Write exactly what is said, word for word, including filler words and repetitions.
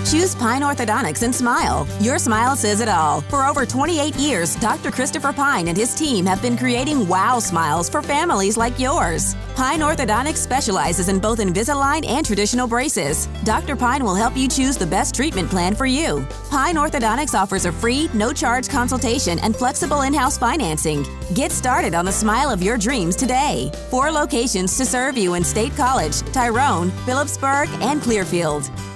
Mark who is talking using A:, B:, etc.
A: Choose Pine Orthodontics and smile. Your smile says it all. For over twenty-eight years, Doctor Christopher Pine and his team have been creating wow smiles for families like yours. Pine Orthodontics specializes in both Invisalign and traditional braces. Doctor Pine will help you choose the best treatment plan for you. Pine Orthodontics offers a free, no-charge consultation and flexible in-house financing. Get started on the smile of your dreams today. Four locations to serve you in State College, Tyrone, Phillipsburg, and Clearfield.